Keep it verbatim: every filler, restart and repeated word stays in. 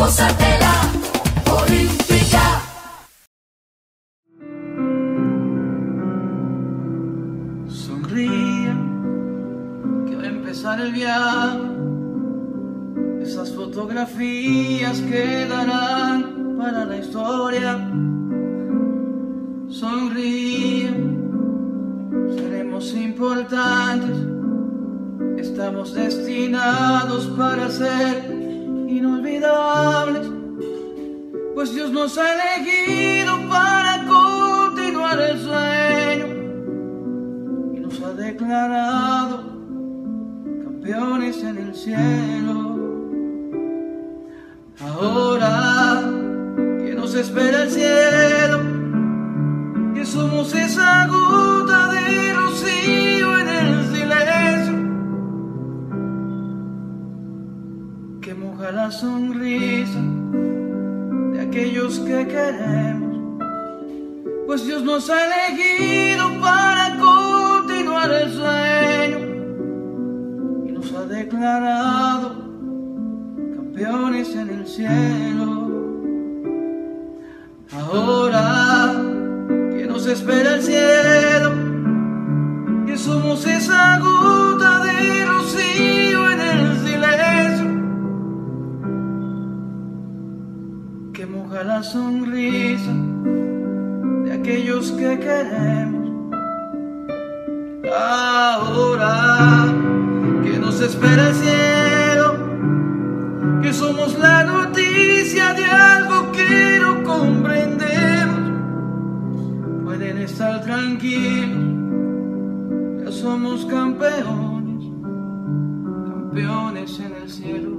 Gózatela Olímpica. Sonríe, que va a empezar el viaje. Esas fotografías quedarán para la historia. Sonríe, seremos importantes. Estamos destinados para ser inolvidables, pues Dios nos ha elegido para continuar el sueño y nos ha declarado campeones en el cielo. Ahora que nos espera el cielo, que somos esa gota de rocío en el silencio que moja la sonrisa de aquellos que queremos, pues Dios nos ha elegido para continuar el sueño y nos ha declarado campeones en el cielo. Ahora que nos espera el cielo, que somos esa gota de rocío en el silencio que moja la sonrisa de aquellos que queremos. Ahora que nos espera el cielo, que somos la noticia de algo que no comprendemos, pueden estar tranquilos, ya somos campeones, campeones en el cielo.